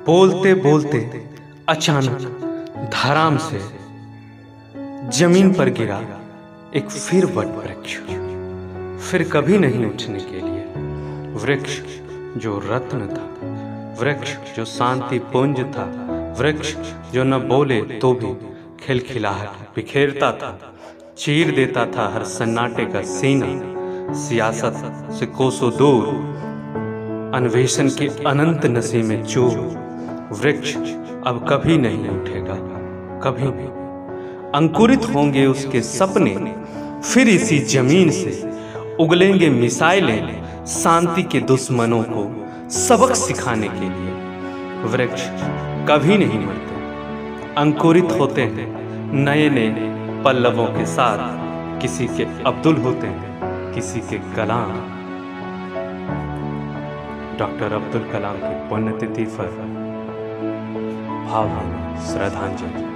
बोलते बोलते अचानक धराम से जमीन पर गिरा एक फिर वट वृक्ष, फिर कभी नहीं उठने के लिए। वृक्ष जो रत्न था, वृक्ष जो शांति पुंज था, वृक्ष जो न बोले तो भी खिलखिलाहट बिखेरता था, चीर देता था हर सन्नाटे का सीना। सियासत से कोसों दूर अन्वेषण के अनंत नशे में चूर वृक्ष अब कभी नहीं उठेगा, कभी भी। अंकुरित होंगे उसके सपने, फिर इसी जमीन से उगलेंगे मिसाइलें शांति के दुश्मनों को सबक सिखाने के लिए। वृक्ष कभी नहीं मरते, अंकुरित होते हैं नए नए पल्लवों के साथ। किसी के अब्दुल होते हैं, किसी के कलाम। डॉक्टर अब्दुल कलाम की पुण्यतिथि पर भावभीनी श्रद्धांजलि।